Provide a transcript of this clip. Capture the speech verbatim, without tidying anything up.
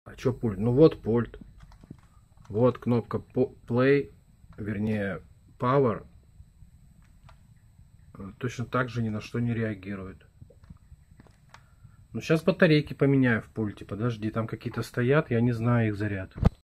А что пульт? Ну вот пульт. Вот кнопка play, вернее power. Точно так же ни на что не реагирует. Ну сейчас батарейки поменяю в пульте. Подожди, там какие-то стоят, я не знаю их заряд.